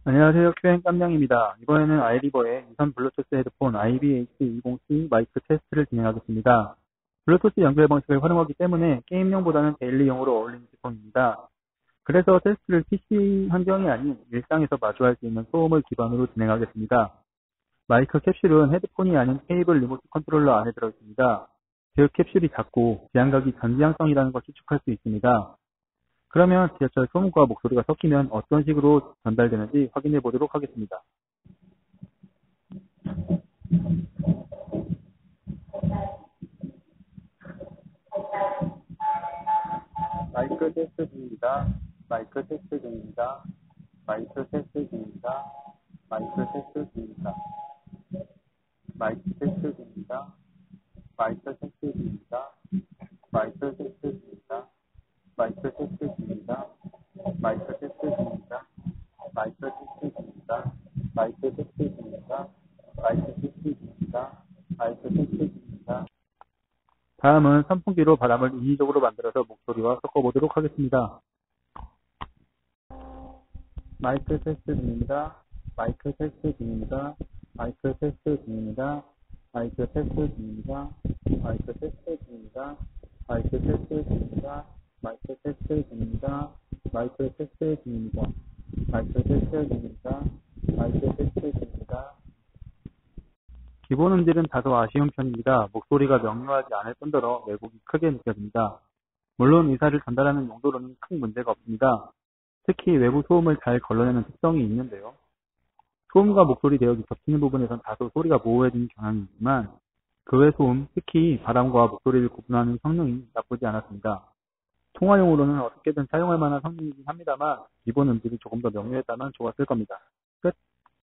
안녕하세요. QN 깜냥입니다. 이번에는 아이리버의 유선 블루투스 헤드폰 IBH20C 마이크 테스트를 진행하겠습니다. 블루투스 연결 방식을 활용하기 때문에 게임용보다는 데일리용으로 어울리는 제품입니다. 그래서 테스트를 PC 환경이 아닌 일상에서 마주할 수 있는 소음을 기반으로 진행하겠습니다. 마이크 캡슐은 헤드폰이 아닌 케이블 리모트 컨트롤러 안에 들어있습니다. 즉 캡슐이 작고 제한각이 전지향성이라는 걸 추측할 수 있습니다. 그러면 지하철 소음과 목소리가 섞이면 어떤 식으로 전달되는지 확인해 보도록 하겠습니다. 마이크 테스트 중입니다. 마이크 테스트 중입니다. 마이크 테스트 중입니다. 마이크 테스트 중입니다. 마이크 테스트 중입니다. 마이크 테스트 중입니다. 마이크 테스트 중입니다. 마이크 테스트 중입니다. 마이크 테스트 중입니다. 마이크 테스트 중입니다. 마이크 테스트 중입니다. 마이크 테스트 중입니다. 마이크 테스트 중입니다. 다음은 선풍기로 바람을 인위적으로 만들어서 목소리와 섞어보도록 하겠습니다. 마이크 테스트 중입니다. 마이크 테스트 중입니다. 마이크 테스트 중입니다. 마이크 테스트 중입니다. 마이크 테스트 중입니다. 마이크 테스트 중입니다. 마이크 테스트 중입니다. 마이크 테스트 중입니다. 마이크 테스트 중입니다. 마이크 테스트 중입니다. 기본 음질은 다소 아쉬운 편입니다. 목소리가 명료하지 않을 뿐더러 왜곡이 크게 느껴집니다. 물론 의사를 전달하는 용도로는 큰 문제가 없습니다. 특히 외부 소음을 잘 걸러내는 특성이 있는데요. 소음과 목소리 대역이 겹치는 부분에선 다소 소리가 모호해지는 경향이 있지만 그 외 소음, 특히 바람과 목소리를 구분하는 성능이 나쁘지 않았습니다. 통화용으로는 어떻게든 사용할 만한 성능이긴 합니다만 기본 음질이 조금 더 명료했다면 좋았을 겁니다.